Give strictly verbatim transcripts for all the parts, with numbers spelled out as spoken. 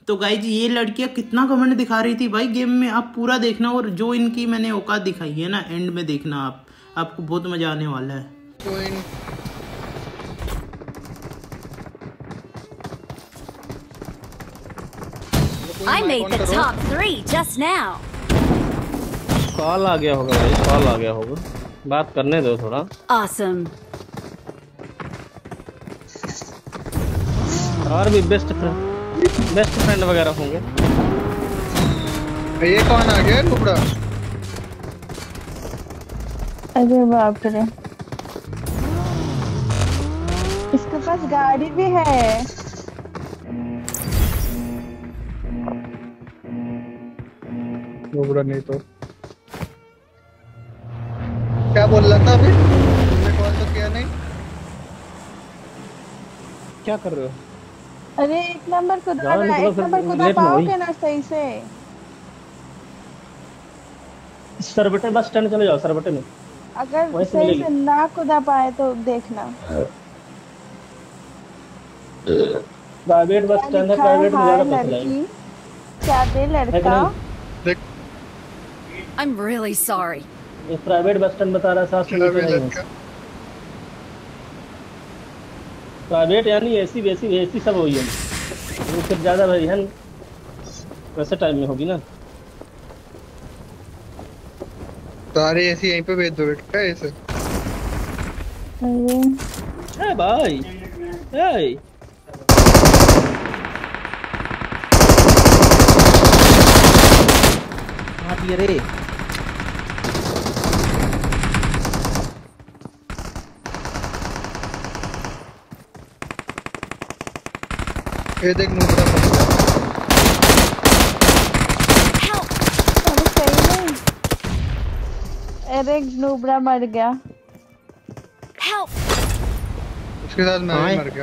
तो गाइज ये लड़कियां कितना कमेंट दिखा रही थी भाई गेम में, आप पूरा देखना और जो इनकी मैंने औकात दिखाई है ना एंड में देखना आप, आपको बहुत मजा आने वाला है। I made the top three just now. Call आ गया होगा भाई, कॉल आ गया होगा, बात करने दो थोड़ा। Awesome. और भी बेस्ट फ्रेंड बेस्ट फ्रेंड वगैरह होंगे। ये कौन आ गया कुबड़ा? अरे बाप रे, इसके पास गाड़ी भी है। कुबड़ा नहीं तो क्या बोल रहा था अभी? तुमने कॉल तो किया नहीं? क्या कर रहे हो? अरे एक नंबर खुदा रहा है, एक नंबर खुदा पाओगे ना सही से? सरबटे बस स्टैंड चले जाओ, सरबटे में अगर सही से ना खुदा पाए तो देखना। प्राइवेट बस स्टैंड है, प्राइवेट में ज्यादा पैसे लगेंगे। क्या दे लड़का? I'm really sorry. ये प्राइवेट बस स्टैंड बता रहा है, सात सौ मीटर प्राइवेट यानी एसी बेसी एसी सब हुई है, वो फिर ज्यादा भाई है वैसे टाइम में होगी ना। सारे एसी यहीं पे भेज दो बेटा ऐसे। ए भाई ए हां ये रे ये देख नूबरा मर गया। अरे नूबरा मर गया। उसके साथ मैं भी मर गया।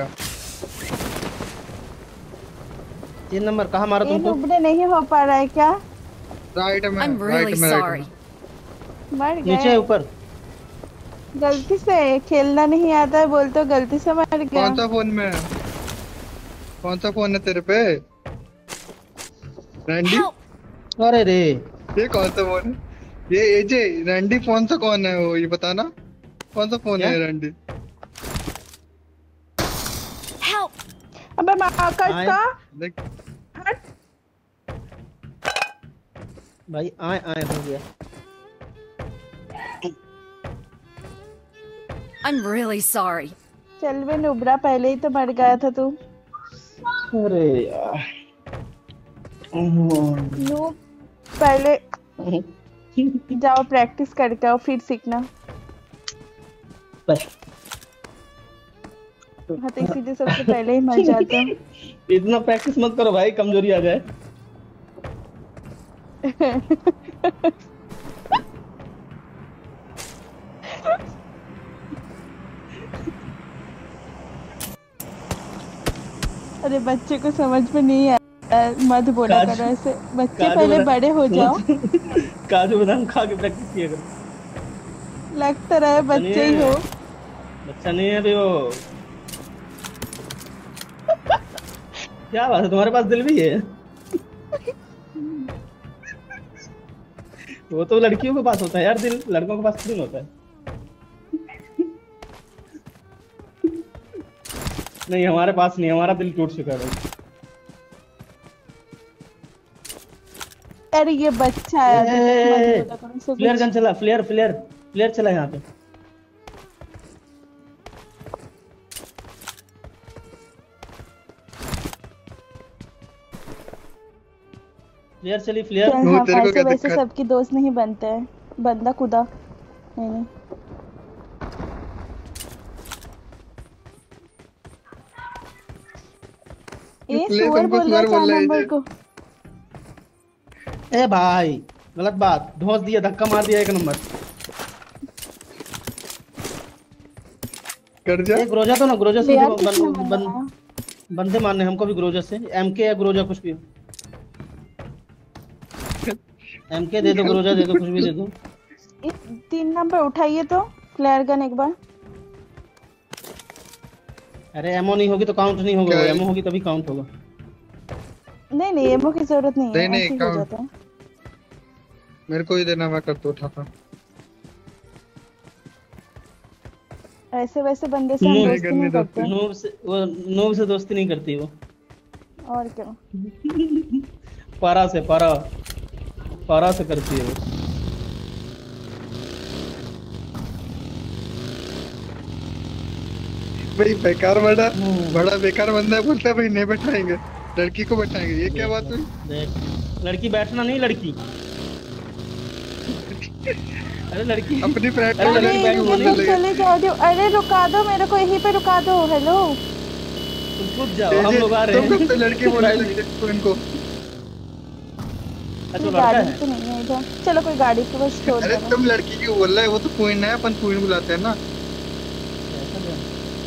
तीन नंबर कहाँ मारा तुमको? नूबरे नहीं हो पा रहा है क्या? राइट में I'm really राइट में sorry. मर गया नीचे ऊपर गलती से, खेलना नहीं आता है बोलते हो, गलती से मर गया। कौन सा फोन में है? कौन सा फोन है तेरे पे? रैंडी? अरे रे ये कौन सा फोन है? ये एजे रैंडी फोन सा कौन है वो, ये बताना कौन सा फोन है रैंडी? अबे मार्कस का देख हट भाई आए आए हो गया। I'm really sorry. चल बे नुबरा, पहले ही तो मर गया था तू। अरे यार नो पहले जाओ प्रैक्टिस करके आओ फिर सीखना। हाँ तो इसीलिए सबसे पहले ही मर जाते हैं। इतना प्रैक्टिस मत करो भाई, कमजोरी आ जाए। अरे बच्चे को समझ में नहीं आया, मत बोला करो ऐसे। बच्चे पहले बड़े हो जाओ। काजू बादाम खा के प्रैक्टिस किया करो। लग तो रहा है बच्चे ही हो। बच्चा नहीं है वो। क्या बात है, तुम्हारे पास दिल भी है? वो तो लड़कियों के पास होता है यार दिल, लड़कों के पास दिल होता है। नहीं हमारे पास नहीं, हमारा दिल टूट चुका है। अरे ये बच्चा है। फ्लेयर गन चला, फ्लेयर फ्लेयर फ्लेयर चला यहाँ पे। फ्लेयर चली फ्लेयर। हाँ, वैसे वैसे सबकी दोस्त नहीं बनते हैं, बंदा खुदा नहीं नहीं। ये सुअर बोल रहा है चार नंबर को। ए भाई गलत बात, धोस दिया, धक्का मार दिया एक नंबर। कर जा। एक ग्रोजा तो ना, ग्रोजा से बन, बन, बंदे मारने हमको भी ग्रोजा से। एमके या ग्रोजा कुछ भी, एमके दे दो, ग्रोजा दे दो, कुछ भी दे दो। तीन नंबर उठाइए तो फ्लेयर गन एक बार। अरे एमओ नहीं होगी तो काउंट नहीं होगा, एमओ होगी तभी काउंट होगा। नहीं नहीं एमओ की जरूरत नहीं है, नहीं, नहीं, ऐसे ही हो काम- जाता है। मेरे को ही देना, मैं कर तो उठाता। ऐसे वैसे बंदे से हम नहीं दोस्ती नहीं करनी करते। नूब से वो नूब से दोस्ती नहीं करती वो। और क्या। पारा से पारा पारा से करती है वो। भाई बेकार बड़ा बड़ा बेकार बंदा है, बोलता है भाई नहीं बैठाएंगे, लड़की को बैठाएंगे। ये क्या बात हुई? देख लड़की बैठना नहीं, लड़की अरे लड़की अपनी फ्रेंड अरे को अरे लड़की बैठ लड़की बोलने बोलने ये लगे। चले जाओ दो, अरे रुका दो मेरे को, यहीं पे रुका दो। हेलो तुम कूद जाओ, हम ये- लोग आ रहे तुम हैं। कब से लड़की बोलने लगे तो इनको? अच्छा कोई लड़का गाड़ी है। तो नहीं है इधर, चलो कोई गाड़ी को बस छोड़ अरे दो। तुम लड़की क्यों बोल रहा है? वो तो क्वीन है, अपन क्वीन बुलाते हैं ना। ऐसा क्या?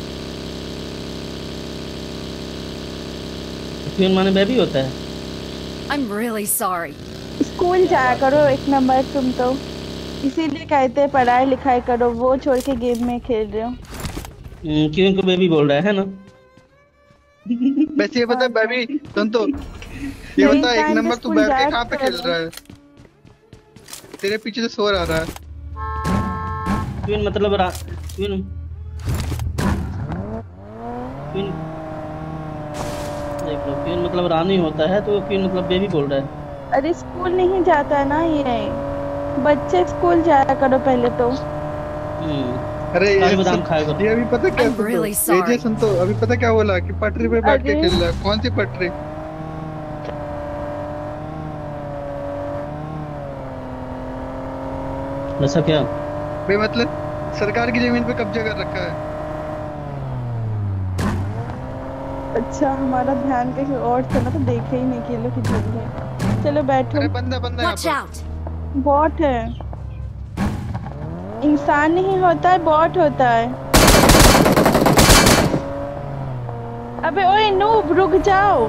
क्वीन माने बेबी होता है। I'm really sorry. स्कूल जाया करो एक नंबर, तुम तो इसीलिए कहते हैं पढ़ाई लिखाई करो, वो छोड़ के गेम में खेल रहे हो। हम्म, क्वीन को बेबी बोल रहा है ना। वैसे ये बता बेबी, सुन तो, ये नहीं, बता एक टाइम पे नंबर तू स्कूल बैठ के जाया कहाँ पे खेल करो। रहा है? तेरे पीछे से शोर आ रहा है। क्वीन मतलब रा... क्वीन क्वीन देख लो, क्वीन मतलब रानी होता है, तो क्वीन मतलब बेबी बोल रहा है। अरे स्कूल नहीं जाता है ना ये बच्चे, स्कूल जाया करो पहले तो। हम्म, अरे काजू ये बादाम सुन- खाया करो। ये अभी पता क्या I'm सुन तो, really ये sorry. जे सुन तो, अभी पता क्या बोला कि पटरी पे बैठ के अरे। खेल रहा है। कौन सी पटरी? ऐसा क्या? भाई मतलब सरकार की जमीन पे कब्जा कर रखा है। अच्छा हमारा ध्यान कहीं और था ना, तो देखे ही नहीं कि ये लोग किधर है। चलो बैठो। अरे बंदा बंदा यहाँ Watch पर। out. बॉट है, इंसान नहीं होता है, बॉट होता है। अबे ओए नूब रुक जाओ।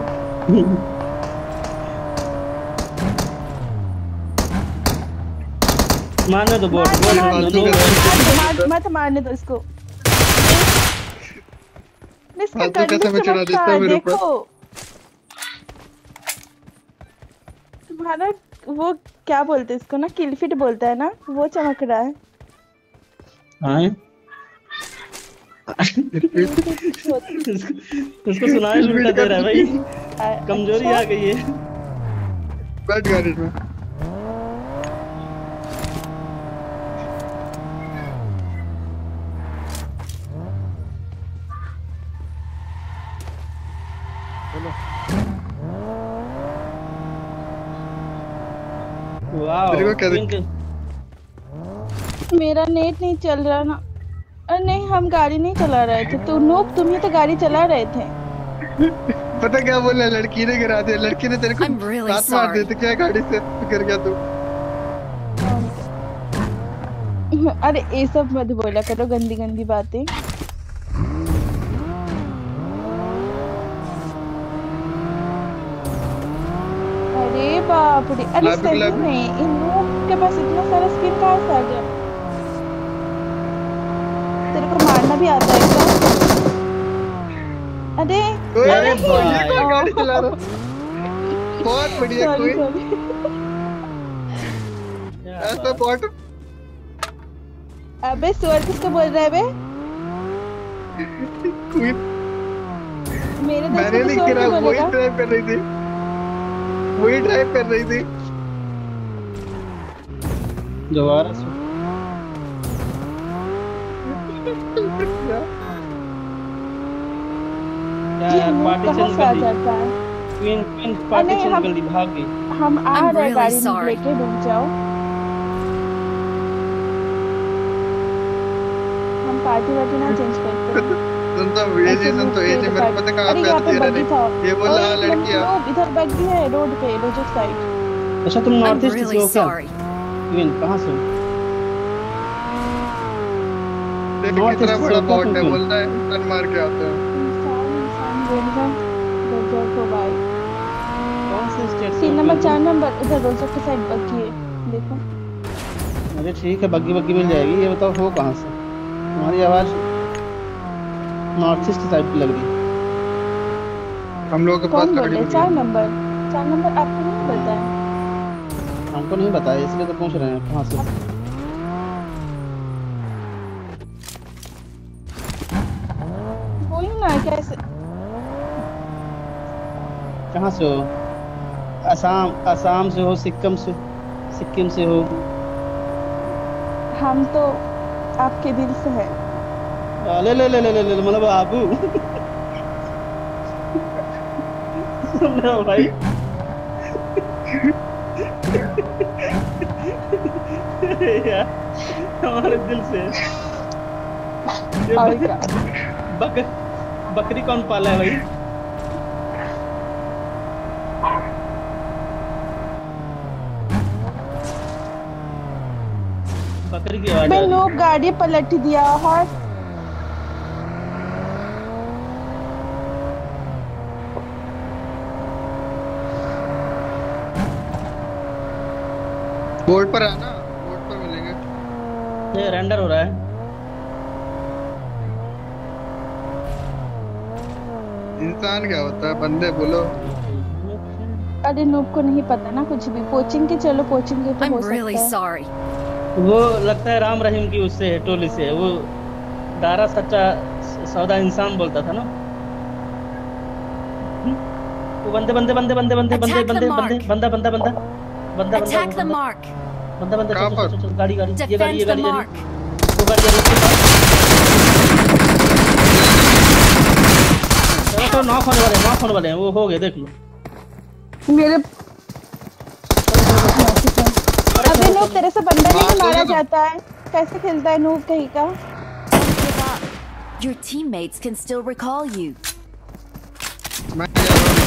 मारने दो बोट मार बोल मार दो, फालतू दो, का दो, मार मार मत मारने दो इसको। इसका फालतू का गंदी समय चढ़ा समझ देता का है है, मेरे ऊपर। देखो तुम्हारा वो क्या बोलते हैं इसको ना, किलफिट बोलता है ना, वो चमक रहा है। हाँ किलफिट होता उसको उसको सुनाई भी उल्टा दे रहा है भाई, है। कमजोरी अच्छा, आ गई है। बैठ गाड़ी में। वाह तेरे को क्या दिख- मेरा नेट नहीं चल रहा ना। अरे नहीं हम गाड़ी नहीं चला रहे थे, तो नोब तुम ही तो गाड़ी चला रहे थे। पता क्या बोला? लड़की ने गिरा दिया, लड़की ने तेरे को I'm really हाथ मार दिया। sorry. तो क्या गाड़ी से गिर गया तू? अरे ये सब मत बोला करो, गंदी गंदी बातें। अरे बाप रे, अरे लाभ- सही लाभ- में इन लोगों के पास इतना सारा स्किन कहाँ से आ गया? तेरे को मारना भी आता है क्या? अरे ओए, अरे ये कौन भाई। गाड़ी चला रहा? बहुत बढ़िया सॉरी कोई सॉरी। ऐसा बॉट। अबे स्वर किसको बोल रहा है बे? क्वीन मेरे दोस्त मैंने को नहीं स्वर गिरा, क्यों वही बोलेगा? ड्राइव कर रही थी, वही ड्राइव कर रही थी। दोबारा से क्या ये यार, मुंह पार्टी कहाँ चेंज से आ कर दी। जाता है? क्वीन क्वीन पार्टी नहीं, चेंज हम- कर दी, भाग गई। हम आ I'm रहे really गाड़ी में sorry. लेके, रुक जाओ। हम पार्टी वार्टी ना चेंज करते हैं। सुन तो, ये जी सुन तो, ये जी मेरे को पता कहाँ अरे पे यहाँ आती पे है बग्गी था। ये बोला ओए, हाँ, एक लड़की है। नंबर इधर बग्गी है रोड पे, रोजक साइड। अच्छा तुम I'm नॉर्थ ईस्ट से really हो क्या? sorry. क्वीन कहाँ से हो? देख North कितना East से बड़ा होता बॉट है, क्यों? बोलता है टन मार के आता है। इंसान इंसान बोल रहा है, गजब को भाई। कौन से स्टेट से तीन हो नंबर क्वीन? चार नंबर इधर रोजक के साइड बग्गी है, देखो। अरे ठीक है, बग्गी बग्गी मिल जाएगी। ये बताओ हो कहाँ से? तुम्हारी आवाज नॉर्थ ईस्ट टाइप की लग रही है। हम लोगों के पास कौन बोल गाड़ी रहे? भी चार नहीं है। नंबर चार नंबर आपको नहीं पता है? हमको नहीं बताया इसलिए तो पूछ रहे हैं कहाँ से। बोलो ना कैसे। कहाँ से हो? असम असम से हो, सिक्किम से सिक्किम से हो? हम तो आपके दिल से है। ले ले ले ले ले ले मतलब आबू ना भाई यार हमारे दिल से। और क्या? बक, बकरी कौन पाला है भाई? बकरी की आवाज आ मैं रही है। लोग गाड़ी पलट दिया और बोर्ड पर आना, बोर्ड पर मिलेंगे। ये रेंडर हो रहा है। इंसान क्या होता है? बंदे बोलो। अरे नूब को नहीं पता ना कुछ भी। कोचिंग के चलो कोचिंग के तो I'm हो really सकता है। sorry. वो लगता है राम रहीम की उससे है, टोली से है। वो दारा सच्चा सौदा इंसान बोलता था ना। हम्म? वो बंदे बंदे बंदे बंदे बंदे बंदे Attack the बंदे mark. बंदे बंदा बंदा बंदा बंदा Attack the बंदा mark. बंदा बंदा कहाँ चल पर? चल चल गाड़ी गाड़ी ये गाड़ी ये Defend the गाड़ी ये mark. गाड़ी वो गाड़ी ये गाड़ी चलो चलो नॉक होने वाले नॉक होने वाले हैं। वो हो गए देख लो। मेरे अबे नूब तेरे से बंदा नहीं मारा जाता है। कैसे खेलता है नूब कहीं का? Don't give up. Your teammates can still recall you. मैं जा रहा हूँ।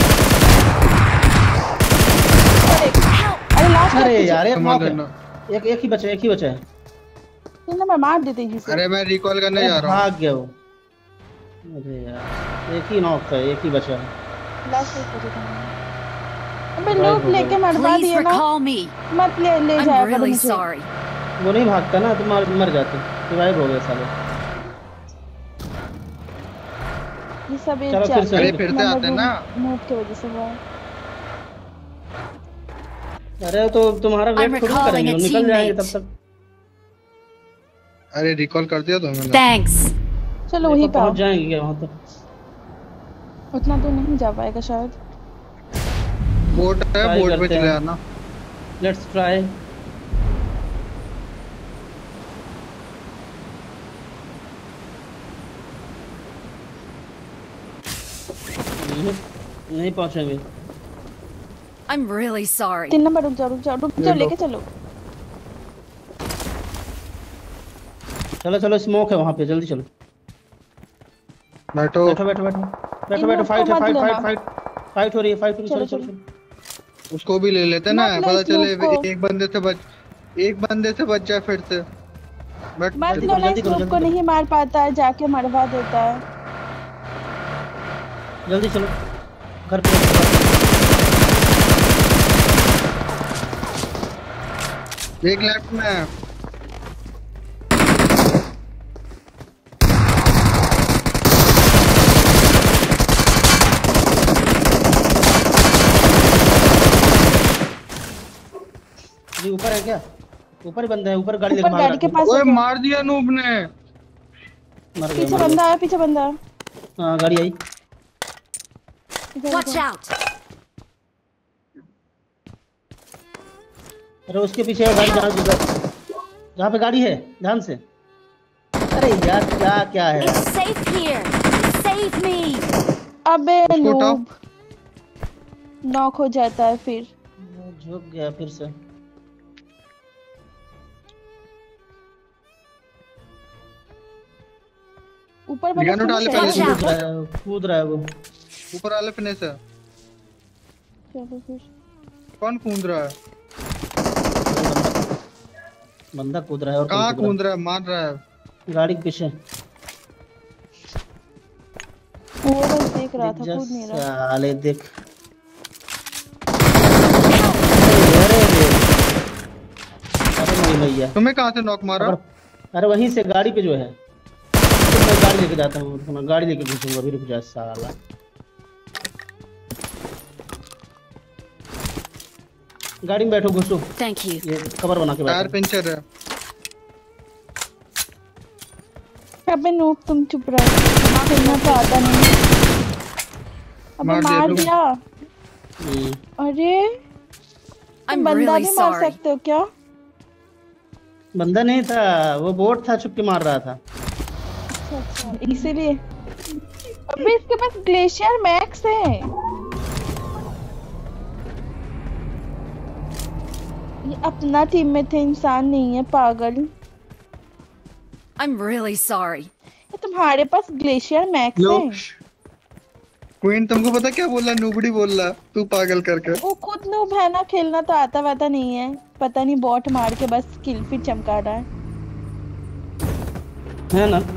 अरे लास्ट अरे यार एक संभाल नॉक है। लेना। एक एक ही बचा एक ही बचा है। तीन नंबर मार देते ही से। अरे मैं रिकॉल करने जा रहा हूँ। भाग गया वो। अरे यार एक ही नॉक था एक ही बचा है। लास्ट एक बजे था। अबे नूब लेके मरवा Please दिया ना। recall me. मत ले ले I'm जाया करो really मुझे। sorry. वो नहीं भागता ना तो मर मर जाते। रिवाइव हो गए साले। ये सब ये चलो फिर से। चार- अरे फिर से नंबर आते हैं ना। नूब की वजह से हुआ है। अरे तो तुम्हारा I'm वेट थोड़ी recalling करेंगे a वो निकल जाएंगे तब teammate. तक। अरे रिकॉल कर दिया तो मैंने। Thanks. चलो वहीं पे आओ। पहुंच जाएंगे क्या वहां तक? उतना तो नहीं जा पाएगा शायद। बोर्ड है, Try बोर्ड पे करते चले हैं। आना। Let's try. नहीं पहुंचेंगे। I'm really sorry. तीन नंबर रुक जाओ रुक जाओ रुक ले जाओ लो। लेके चलो। चलो चलो स्मोक है वहां पे जल्दी चलो। बैठो। बैठो बैठो बैठो बैठो इन बैठो लोग फाइट को है मत फाइट लेना। फाइट फाइट फाइट हो रही है फाइट हो रही है। चलो, चलो चलो चलो। उसको भी ले लेते ना, मत लो पता इस चले लोग को। एक बंदे से बच एक बंदे से बच जाए फिर से। बट मत जल्दी लो करो, ना जल्दी इस करो, लोग जल्दी को करो। नहीं मार पाता है जाके मरवा देता है। जल्दी चलो घर पे। एक लेफ्ट में है। जी ऊपर है क्या? ऊपर ही बंदा है ऊपर गाड़ी लेके ऊपर भाग गाड़ी के रहा है। पास ओए है क्या? मार दिया नूब ने। मर गया पीछे मर बंदा गया। है पीछे बंदा है। हाँ गाड़ी आई। इधर, Watch इधर। out. अरे उसके पीछे है गाड़ी जहाँ जहाँ पे गाड़ी है ध्यान से। अरे यार क्या क्या है? It's safe here. Save me. अबे उसको उठाओ। नूब नॉक हो जाता है फिर। वो झुक गया फिर से। ऊपर बंदा गन उठा ले फिनिश है। पहले। Watch कूद out. रहा है कूद रहा है वो। ऊपर वाले फिनिश है। चलो फिर। कौन कूद रहा है? बंदा कूद रहा है और कहाँ कौन कूद कूद रहा है? मार रहा है। रहा है? गाड़ी के पीछे। वो बस देख रहा दिख था जा कूद नहीं रहा। साले देख। अरे अरे अरे नहीं भैया। तुम्हें कहाँ से नॉक मारा? अगर- अरे वहीं से गाड़ी पे जो है तो मैं गाड़ी लेके जाता हूँ। मैं गाड़ी लेके घुसूंगा अभी रुक जा साला। गाड़ी में बैठो घुसो। Thank you. ये कवर बना के टायर बैठो। पंचर है। अबे नूब तुम चुप रहो, खेलना तो आता नहीं। अबे मार दिया मार तुम। दिया। हम्म, अरे तुम I'm बंदा really भी मार sorry. सकते हो क्या? बंदा नहीं था, वो बोट था, छुप के मार रहा था। अच्छा अच्छा इसीलिए। अबे इसके पास ग्लेशियर मैक्स है। ये अपना टीम में थे, इंसान नहीं है पागल। I'm really sorry. ये तुम्हारे पास ग्लेशियर मैक्स लो है। क्वीन तुमको पता क्या बोला? नूबड़ी बोल रहा तू पागल करके। वो खुद नूब है ना, खेलना तो आता वाता नहीं है। पता नहीं बॉट मार के बस किल फिट चमका रहा है। है ना?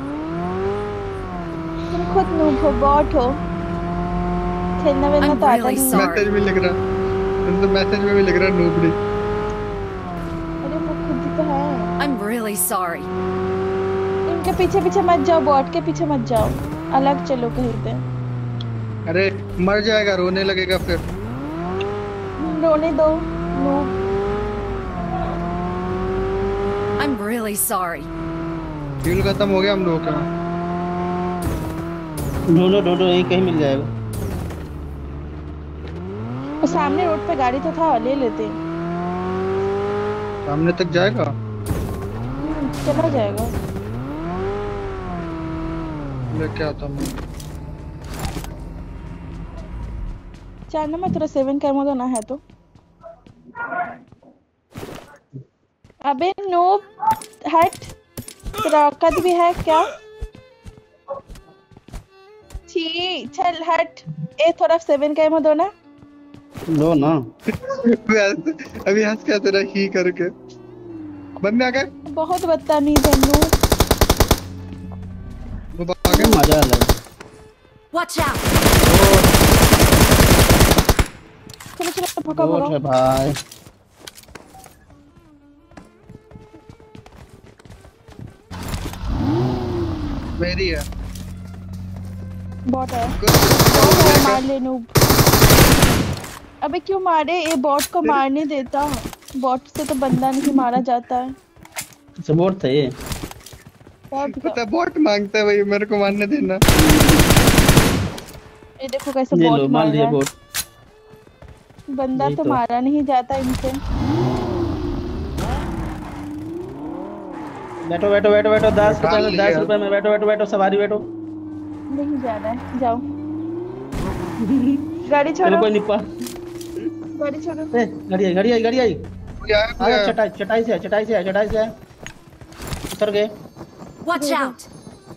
तुम खुद नूब हो, बॉट हो। खेलना वेलना I'm तो आता really नहीं है। sorry. मैसेज भी लिख रहा तुम तो मैसेज में भी लिख रहा नूबड़ी। अरे वो खुद ही तो है। I'm really sorry. इनके पीछे पीछे मत जाओ, बॉट के पीछे मत जाओ, अलग चलो कहीं पे। अरे मर जाएगा, रोने लगेगा फिर। रोने दो noob. I'm really sorry. Heal खत्म हो गया हम लोगों का। ढूंढो ढूंढो, यहीं कहीं मिल जाएगा। और सामने रोड पे गाड़ी तो था, ले लेते। सामने तक जाएगा। हम्म, चला जाएगा। लेके आता मैं। जानना मैं तेरा सेवन कर दो ना है तो। अबे नूब हट, तेरा औकात भी है क्या? छी चल हट। ए थोड़ा सेवन कर दो ना। लो ना। अभी हंस- अभी हंस क्या तेरा ही करके बंदे आ गए। बहुत बदतमीज है नूब। वो आ गए। मजा अलग है। Watch out. चलो चलो भगा बोट भगा। है भाई। मेरी है। बॉट है, कुछ- बॉट है, मार ले नूब। अबे क्यों मारे? ये बॉट को मार नहीं देता। बॉट से तो बंदा नहीं मारा जाता है। अच्छा बोट था ये। बॉट पता बॉट मांगता है भाई, मेरे को मारने देना। ये देखो कैसे ये बॉट लो, मार मार दिया रहा है। बोट। बंदा यही तो तो। मारा नहीं जाता इनसे। बैठो बैठो बैठो बैठो, दस रुपए निकाल में, लिया। दस रुपए में बैठो बैठो बैठो, सवारी बैठो। नहीं जाना है, जाओ। गाड़ी चलो छोड़ो, कोई नहीं पा। गाड़ी छोड़ो। ए, गाड़ी आई गाड़ी आई गाड़ी आई। कोई आया कोई आया, आया। चटाई चटाई से है, चटाई से है, चटाई से है। उतर गए। Watch out.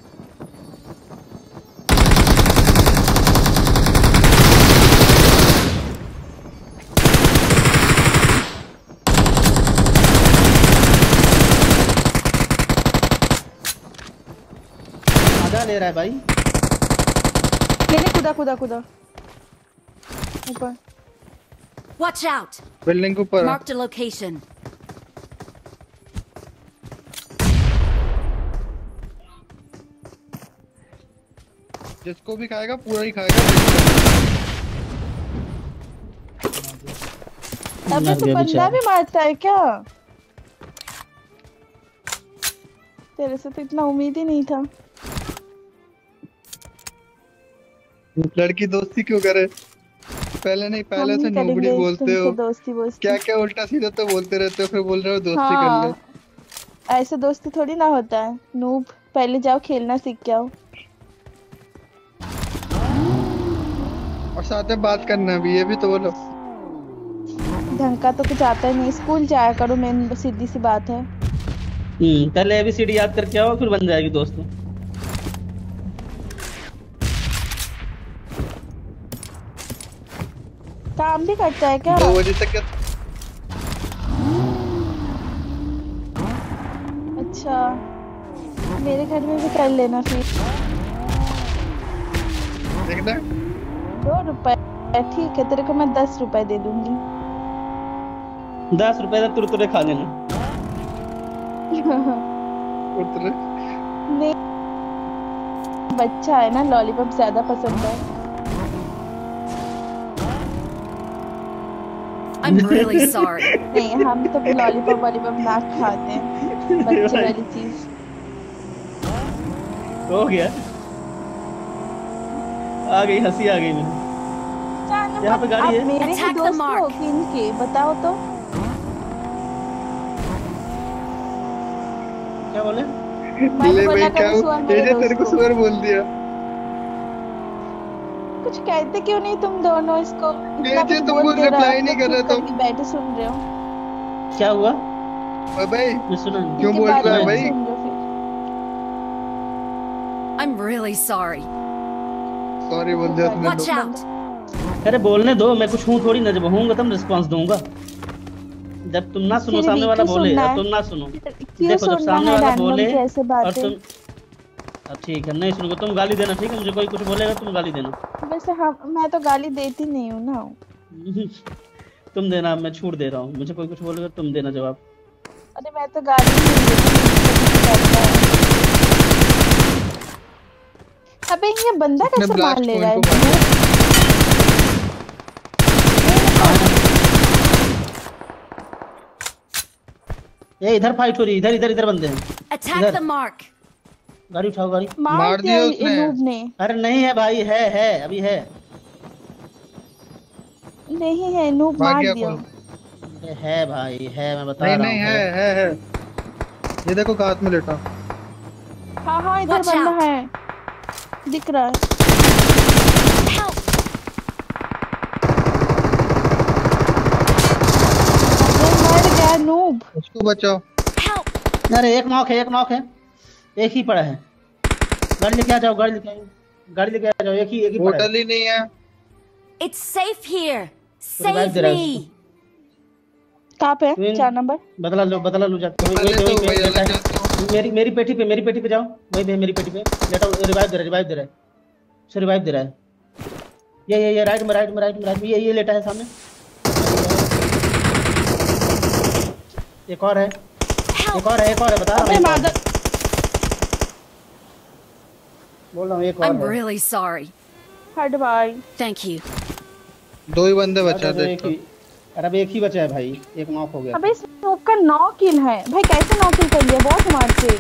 मजा ले रहा है भाई। ये नहीं, कूदा कूदा कूदा ऊपर। Watch out. बिल्डिंग के ऊपर है। Marked a location. जिसको भी खाएगा पूरा ही खाएगा। अबे मर तो गया बंदा बेचारा। भी मारता है क्या? तेरे से तो इतना उम्मीद ही नहीं था। लड़की दोस्ती क्यों करे? पहले नहीं, पहले हम से नहीं नोबड़ी करेंगे बोलते तुमसे हो। दोस्ती वोस्ती। क्या क्या उल्टा सीधा तो बोलते रहते हो, फिर बोल रहे हो दोस्ती कर हाँ, ले। ऐसे दोस्ती थोड़ी ना होता है नूब। पहले जाओ खेलना सीख के आओ। और साथ में बात करना भी, ये भी तो बोलो। ढंग का तो कुछ आता ही नहीं। स्कूल जाया करो, मेन सीधी सी बात है। हम्म, पहले एबीसीडी याद करके आओ, फिर बन जाएगी दोस्तों। काम भी करता है क्या? दो बजे तक क्या? अच्छा, मेरे घर में भी कर लेना फिर। देखना दो रुपए ठीक है, तेरे को मैं दस रुपए दे दूंगी। दस रुपए का तुरतुरे खा लेना। उतर। नहीं, बच्चा है ना, लॉलीपॉप ज्यादा पसंद है। I'm really sorry. नहीं, हम तो लॉलीपॉप वॉलीपॉप ना खाते हैं, बच्चे वाली चीज। हो गया, आ गई हंसी आ गई मुझे। यहाँ पे गाड़ी आप है। मेरे ही Attack the दोस्त mark. हो कि इनके, बताओ तो। क्या बोले? मैंने ले बोला भाई क्या करो सुअर मेरे एजे तेरे को दोस्त को। सुअर बोल दिया। कुछ कहते क्यों नहीं तुम दोनों इसको? इतना एजे कुछ तुमको बोल दे रहा रिप्लाई है, नहीं आप कर रहे लोग तुम। कभी बैठे सुन रहे हो। क्या हुआ? ओए भाई मैं सुना नहीं। क्यों इनके बोल बारे रहा है में भाई? सुन लो फिर। I'm really sorry. सॉरी बोल दिया तुमने Watch तो। out. अरे बोलने दो, मैं कुछ हूँ थोड़ी ना, जब होऊंगा तब रिस्पांस दूंगा। जब तुम ना सुनो फिर सामने भी वाला क्यों बोले सुनना और है? तुम ना सुनो। क्यों देखो जब सुनना सामने है वाला रैंडम बोले की ऐसे और बातें? तुम, अब ठीक है नहीं सुनोगे तुम गाली देना, ठीक है? मुझे कोई कुछ बोलेगा तुम गाली देना। वैसे हम मैं तो गाली देती नहीं हूँ ना। तुम देना, मैं छूट दे रहा हूँ। मुझे कोई कुछ बोलेगा तुम देना जवाब। अरे मैं तो गाली नहीं देती, मुझसे कुछ कहता है। अबे ये बंदा उसने कैसे मार ब्लास्ट ले को रहा है? इनको मारा। ये इधर फाइट हो रही है, इधर इधर इधर बंदे हैं। Attack इधर the mark. गाड़ी उठाओ गाड़ी। मार मार दिया दिया ये उसने। नूब ने। अरे नहीं है भाई, है है अभी है। नहीं है, नूब भाग मार गया दिया। कौन? अरे है भाई है, मैं बता नहीं रहा नहीं हूँ है है है। ये देखो हाथ में लेटा। हाँ हाँ इधर Watch बंदा out. है, दिख रहा है। Help. अरे मर गया नूब। उसको बचाओ। Help. अरे एक नॉक है, एक नॉक है, एक ही पड़ा है। गाड़ी लेके आ जाओ, गाड़ी लेके आओ, गाड़ी लेके आ जाओ, एक ही एक ही पड़ा है। होटल ही नहीं है। It's safe here. Revive Save दे रहा है me. कहाँ पे है? ट्विन, चार नंबर। बदला लो बदला लो जाके। वही पहले वही तो वही वही लेटा अलग है। जाता हूँ। मेरी मेरी पेटी पे, मेरी पेटी पे जाओ। वही पे मेरी पेटी पे लेटा, रिवाइव दे रहा है, रिवाइव दे रहा है, से रिवाइव दे रहा है। ये ये ये राइट में राइट में राइट में राइट में ये ये लेटा है सामने। एक और है, एक और है, एक और है, बता रहा हूँ, अबे एक और है। मादर। बोल रहा हूँ एक और I'm है। really sorry. हट भाई। Thank you. दो ही बंदे बचा अरे थे एक ही, अरे अब एक ही बचा है भाई, एक नॉक हो गया। अबे इस नूब का नौ किल है भाई, कैसे नौ किल कर लिया? बहुत मार के।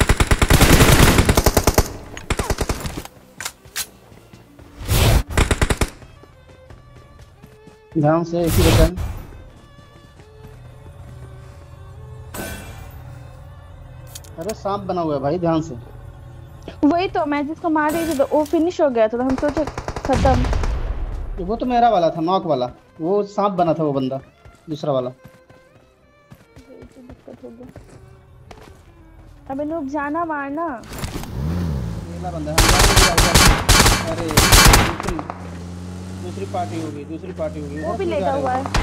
ध्यान से, एक ही बचा है। अरे सांप बना हुआ है भाई, ध्यान से। वही तो मैं जिसको मार रही थी तो वो फिनिश हो गया था, तो हम सोचे खत्म। वो तो मेरा वाला था, नॉक वाला। वो सांप बना था वो बंदा, दूसरा वाला। दिक्कत हो गया। अबे नूब जाना मारना। पहला बंदा है। अरे दूसरी दूसरी पार्टी होगी, दूसरी पार्टी होगी। वो भी लेटा हुआ है।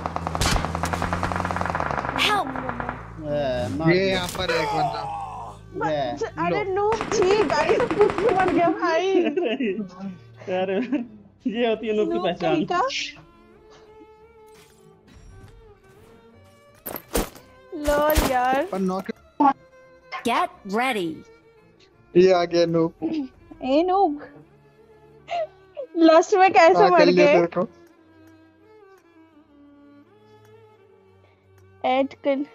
Help. ये यहाँ पर है एक बंदा। अरे नूब छी, गाड़ी से कूद के मर गया भाई। अरे ये होती है नूब की नूब पहचान। कहीं का। लोल यार। पर नॉक Get ready. ये आ गया नो। ए नूब, लास्ट में कैसे हाँ, मर कर लिया गए? तेरे को। ऐड कर।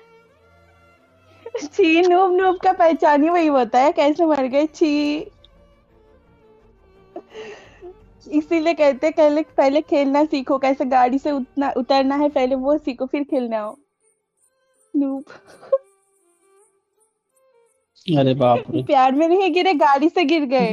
छी, नूब नूब का पहचान ही वही होता है, कैसे मर गए छी। इसीलिए कहते हैं पहले पहले खेलना सीखो, कैसे गाड़ी से उतना उतरना है पहले वो सीखो, फिर खेलना हो। नूब अरे बाप रे। प्यार में नहीं गिरे, गाड़ी से गिर गए।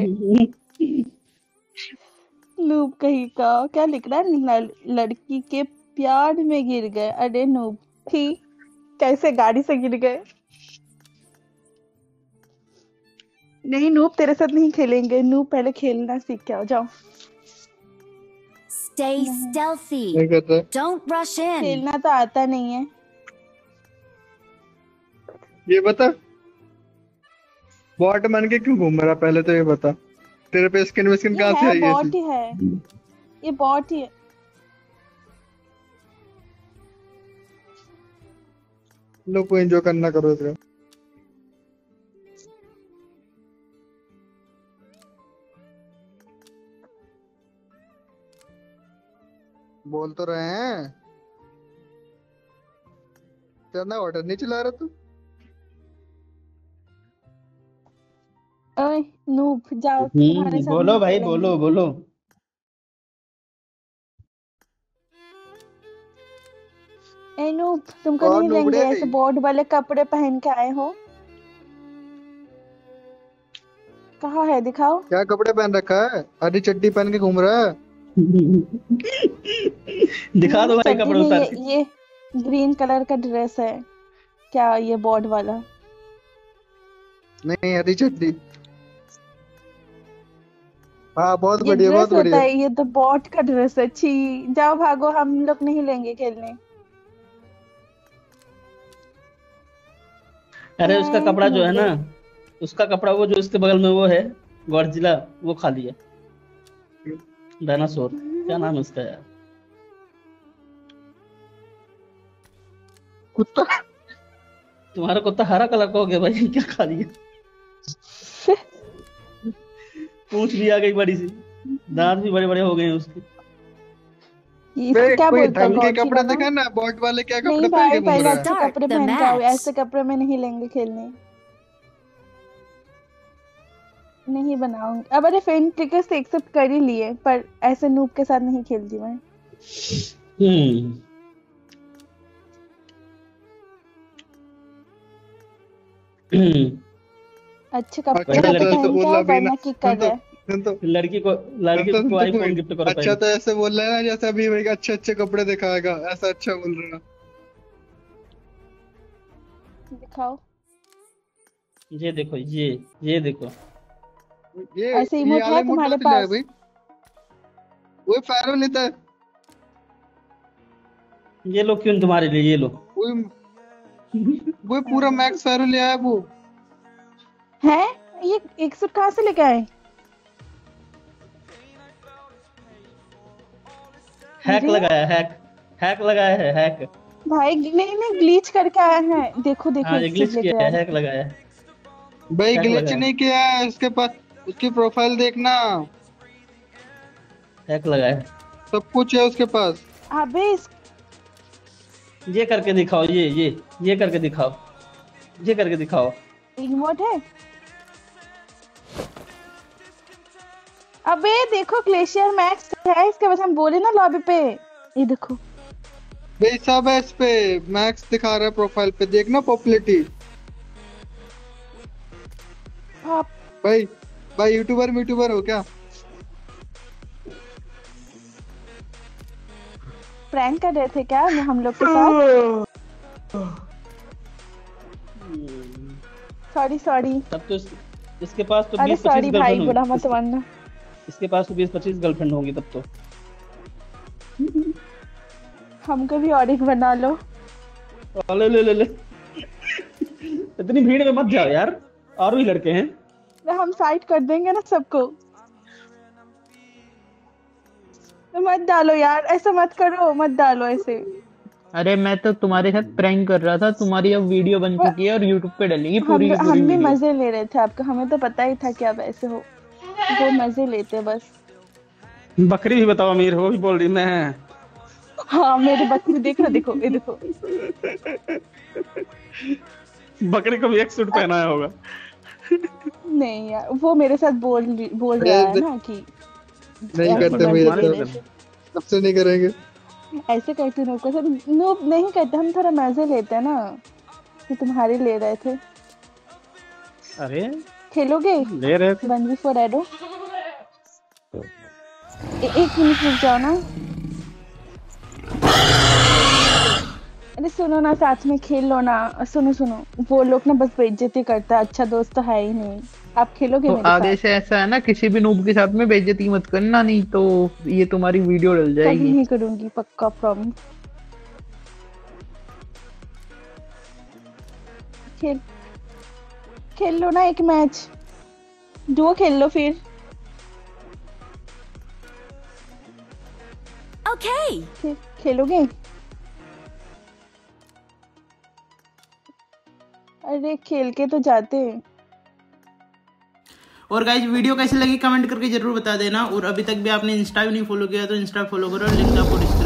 नूब कहीं का। क्या लिख रहा है? ल- लड़की के प्यार में गिर गए। अरे नूब ठीक, कैसे गाड़ी से गिर गए? नहीं नूब तेरे साथ नहीं खेलेंगे, नूब पहले खेलना सीख के आओ, जाओ। Stay stealthy. नहीं करता। Don't rush in. खेलना तो आता नहीं है। ये बता बॉट बन के क्यों घूम रहा? पहले तो ये बता, तेरे पे स्किन विस्किन ये कहाँ से है आई बॉट ऐसी? ही है, ये बॉट ही है। लोग को एंजॉय करना करो इसका। बोल तो रहे हैं। तेरा ऑर्डर नहीं चला रहा तू? ओए नूब जाओ, तुम्हारे हम्म साथ बोलो नहीं भाई, खेलेंगे। बोलो बोलो। ए नूब, तुमको कौन नहीं लेंगे, नुबड़े ऐसे थे? बॉर्ड वाले कपड़े पहन के आए हो। कहाँ है, दिखाओ। क्या कपड़े पहन रखा है? हरी चड्डी पहन के घूम रहा है। दिखा नहीं दो भाई चड्डी कपड़े नहीं, उतार ये के। ये ग्रीन कलर का ड्रेस है क्या, ये बॉर्ड वाला। नहीं, हरी चड्डी। हाँ, बहुत ये बढ़िया, ड्रेस बहुत होता बढ़िया। है, ये तो बॉट का ड्रेस है। छी, जाओ भागो, हम लोग नहीं लेंगे खेलने। अरे उसका नहीं कपड़ा जो है ना, नुबड़े। उसका कपड़ा वो जो उसके बगल में वो है गॉडजिला, वो खा लिया। डायनासोर, क्या नाम है उसका यार? कुत्ता। तुम्हारा कुत्ता हरा कलर का हो गया भाई, क्या खा लिया? पूंछ भी आ गई बड़ी सी, दांत भी बड़े बड़े हो गए हैं उसके। इसको बे, क्या कोई बोलता है, ढंग के गॉडजिला कपड़े ना? दिखा ना, बॉट वाले क्या कपड़े नहीं पहन भाई, के घूम पहले रहा है। अच्छे Start कपड़े the पहन के आओ, match. ऐसे कपड़े में नहीं लेंगे खेलने। नहीं बनाऊंगी अब। अरे फ्रेंड रिक्वेस्ट एक्सेप्ट कर ही लिए, पर ऐसे नूब के साथ नहीं खेलती मैं। हम्म अच्छे कपड़े वैसे अच्छा तो कपड़े लड़की ऐसे को पहन के बोल रहा आओ, अभी ना। वरना किक सुन कर तो रहा है। सुन तो लड़की को सुन लड़की तो सुन को तो आईफोन कोई गिफ्ट करो अच्छा पहले। तो ऐसे बोल रहा है ना, जैसे अभी भाई अच्छे अच्छे कपड़े दिखाएगा, ऐसा अच्छा बोल रहा है। दिखाओ। ये देखो, ये ये देखो। ये ऐसे ये इमोट है वाला इमोट तुम्हारे कहाँ से लाया पास? भाई? वो फैरो लेता है। ये लो, क्यों तुम्हारे लिए, ये लो। वो वो पूरा मैक्स फैरो ले आया वो। है ये एक सौ कहाँ से लेके आए? हैक अरे लगाया, हैक हैक लगाया है, हैक। भाई, नहीं नहीं, ग्लीच करके आया है। देखो देखो, हाँ, ये एक ग्लिच सूट किया लेके है, आया। हैक लगाया है, भाई हैक ग्लिच लगाया है, नहीं किया है, उसके पास उसकी प्रोफाइल देखना, हैक लगाया है। सब कुछ है उसके पास। अबे इस ये करके दिखाओ, ये ये ये करके दिखाओ, ये करके दिखाओ। इमोट है। अबे देखो, ग्लेशियर मैक्स है इसके पास, हम बोले ना लॉबी पे। ये देखो। भाई सब है इस पे, मैक्स दिखा रहा है प्रोफाइल पे, देखना पॉपुलैरिटी। आप भाई भाई यूट्यूबर यूट्यूबर हो क्या? प्रैंक कर रहे थे क्या हम लोग के साथ? Sorry sorry. तब तो इस, इसके पास तो अरे बीस पच्चीस सॉरी भाई, गर्लफ्रेंड बुरा होंगी। मत इस, मानना। इसके पास तो बीस पच्चीस गर्लफ्रेंड होंगी तब तो। हमको भी और एक बना लो। ले ले ले ले इतनी भीड़ में मत जाओ यार, और भी लड़के हैं। हम साइड कर देंगे ना सबको। मत डालो यार, ऐसा मत करो, मत डालो ऐसे। अरे मैं तो तुम्हारे साथ प्रैंक कर रहा था, तुम्हारी अब वीडियो बन चुकी है और यूट्यूब पे डलेगी पूरी हम की पूरी हम भी वीडियो। मजे ले रहे थे आपका, हमें तो पता ही था कि आप ऐसे हो। वो मजे लेते बस। बकरी भी बताओ अमीर, वो भी बोल रही मैं। हाँ, मेरी बकरी देख लो, देखो ये देखो। बकरी को भी एक सूट पहनाया होगा। नहीं यार, वो मेरे साथ बोल बोल रहा है ना कि नहीं ऐसे करते मजे भाई, ले ऐसा रहे थे। सबसे नहीं करेंगे। ऐसे करते नूब के साथ नूब नहीं करते, हम थोड़ा मजे लेते हैं ना, कि तुम्हारे ले रहे थे। अरे खेलोगे ले रहे थे। वन वी फोर एडो? एक मिनट रुक जाओ ना। अरे सुनो ना, साथ में खेल लो ना। सुनो सुनो, वो लोग ना बस बेइज्जती करता है, अच्छा दोस्त तो है ही नहीं। आप खेलोगे तो मेरे आगे साथ? से ऐसा है ना, किसी भी नूब के साथ में बेइज्जती मत करना, नहीं तो ये तुम्हारी वीडियो डल कभी जाएगी। नहीं करूंगी, पक्का प्रॉमिस। खेल खेल लो ना एक मैच, डुओ खेल लो फिर। Okay. खे, खेलोगे? अरे खेल के तो जाते हैं। और गाइज वीडियो कैसी लगी कमेंट करके जरूर बता देना, और अभी तक भी आपने इंस्टा भी नहीं फॉलो किया तो इंस्टा फॉलो करो, लिंक आपको